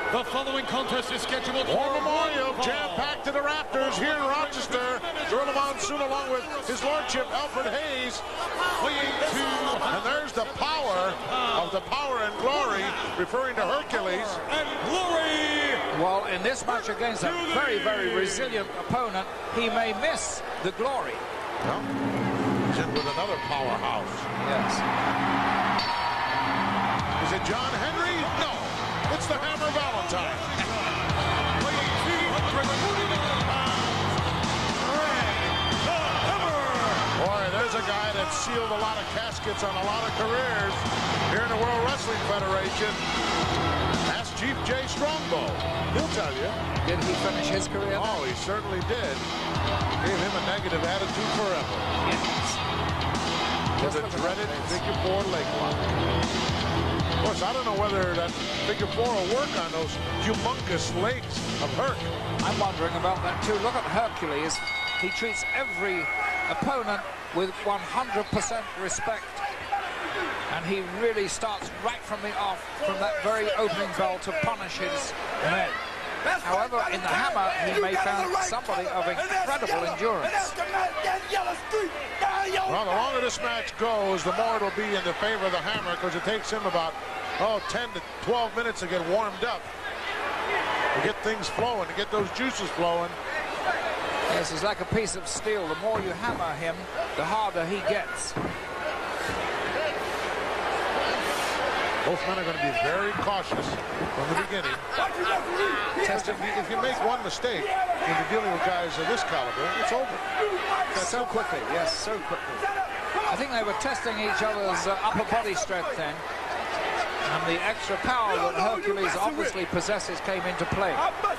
The following contest is scheduled for War Memorial, jam-packed to the Raptors here in Rochester. Gorilla Monsoon along with his lordship Alfred Hayes. And there's the power of the power and glory, referring to Hercules. And glory! Well, in this match against a very, very resilient opponent, he may miss the glory. Well, he's in with another powerhouse. Yes. Is it John Henry? No. It's the Hammer Valentine. Weighing 249 pounds, the Hammer! Boy, there's a guy that sealed a lot of caskets on a lot of careers here in the World Wrestling Federation. Ask Chief Jay Strongbow. He'll tell you. Did he finish his career? Oh, he certainly did. Gave him a negative attitude forever. Yes. With a dreaded figure 4 leg lock. Of course, I don't know whether that figure 4 will work on those humongous legs of Herc. I'm wondering about that too. Look at Hercules. He treats every opponent with 100% respect. And he really starts right from the off, from that very opening bell to punish his men. However, in the Hammer, he may find somebody of incredible endurance. Well, the longer this match goes, the more it'll be in the favor of the Hammer, because it takes him about 10 to 12 minutes to get warmed up, to get things flowing, to get those juices flowing. Yes, he's like a piece of steel. The more you hammer him, the harder he gets. Both men are going to be very cautious from the beginning. If you make one mistake when you're dealing with guys of this caliber, it's over. That's so quickly, yes, so quickly. I think they were testing each other's upper body strength then. And the extra power that Hercules obviously possesses came into play.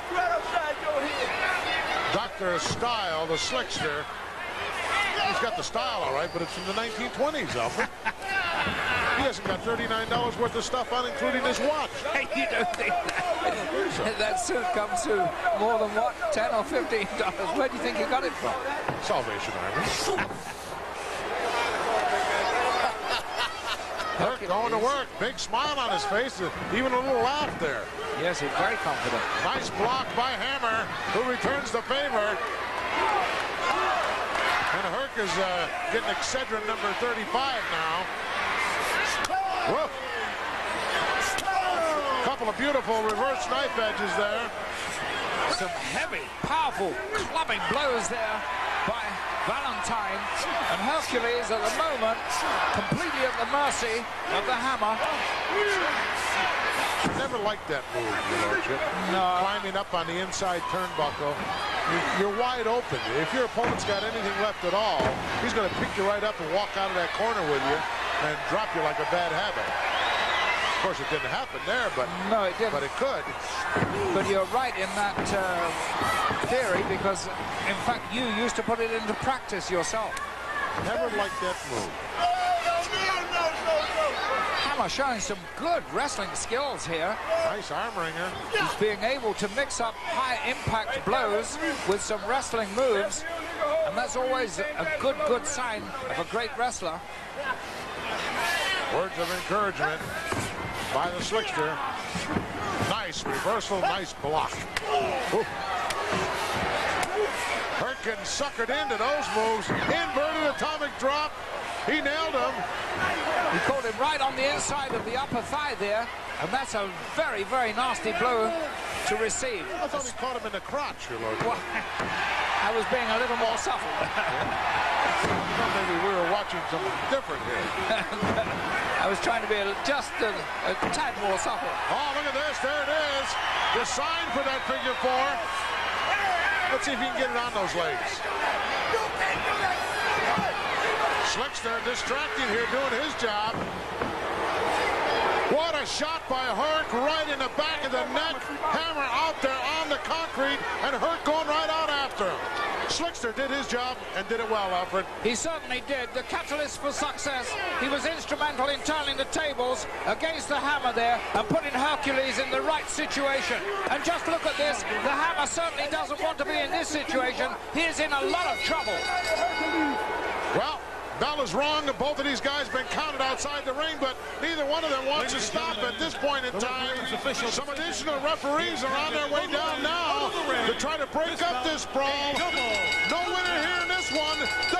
Dr. Style, the slickster, he's got the style all right, but it's from the 1920s, Alfred. He hasn't got $39 worth of stuff on, including his watch. You don't think that? That suit comes to more than what, $10 or $15? Where do you think he got it from? Salvation Army. Herc going to work. Big smile on his face. Even a little laugh there. Yes, he's very confident. Nice block by Hammer, who returns the favor. And Herc is getting Excedrin number 35 now. Whoa. Couple of beautiful reverse knife edges there. Some heavy, powerful clubbing blows there by Valentine. And Hercules at the moment completely at the mercy of the Hammer. Never liked that move, Your Lordship. No. Climbing up on the inside turnbuckle. You're wide open. If your opponent's got anything left at all, he's going to pick you right up and walk out of that corner with you and drop you like a bad habit. Of course, it didn't happen there, but no, it didn't. But it could. But you're right in that theory, because in fact you used to put it into practice yourself. Never liked that move. Hammer showing some good wrestling skills here. Nice arm wringer. He's being able to mix up high impact blows with some wrestling moves, and that's always a good sign of a great wrestler. Words of encouragement by the slickster. Nice reversal, nice block. Ooh. Herc suckered into those moves. Inverted atomic drop. He nailed him. He caught him right on the inside of the upper thigh there, and that's a very, very nasty blow to receive. I thought he caught him in the crotch, Your Lord. Well, I was being a little more subtle. Well, maybe we were watching something different here. I was trying to be just a tad more subtle. Oh, look at this. There it is. The sign for that figure 4. Let's see if he can get it on those legs. Slickster distracting here, doing his job. What a shot by Herc, right in the back of the neck. Hammer out there on the concrete, and Herc going right out after him. Slickster did his job and did it well, Alfred. He certainly did. The catalyst for success. He was instrumental in turning the tables against the Hammer there and putting Hercules in the right situation. And just look at this. The Hammer certainly doesn't want to be in this situation. He is in a lot of trouble. Well, Bell is wrong. Both of these guys been counted outside the ring, but neither one of them wants to stop at this point in time. Some additional referees are on their way down now to try to break up this brawl. No winner here in this one.